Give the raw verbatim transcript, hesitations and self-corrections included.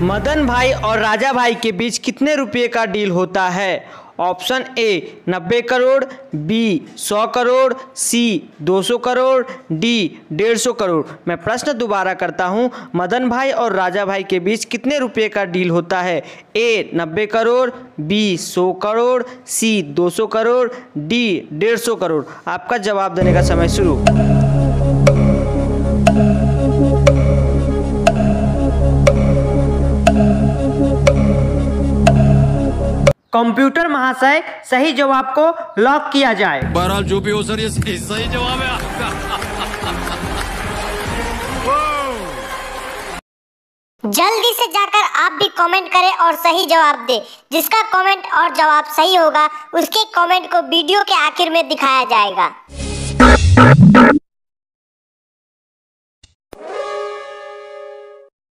मदन भाई और राजा भाई के बीच कितने रुपए का डील होता है? ऑप्शन ए नब्बे करोड़, बी सौ करोड़, सी दो सौ करोड़, डी डेढ़ सौ करोड़। मैं प्रश्न दोबारा करता हूं, मदन भाई और राजा भाई के बीच कितने रुपए का डील होता है? ए नब्बे करोड़, बी सौ करोड़, सी दो सौ करोड़, डी डेढ़ सौ करोड़। आपका जवाब देने का समय शुरू। कंप्यूटर महाशय, सही जवाब को लॉक किया जाए। बहरहाल जो भी हो सर, ये सही जवाब है आपका। जल्दी से जाकर आप भी कमेंट करें और सही जवाब दें। जिसका कमेंट और जवाब सही होगा उसके कमेंट को वीडियो के आखिर में दिखाया जाएगा।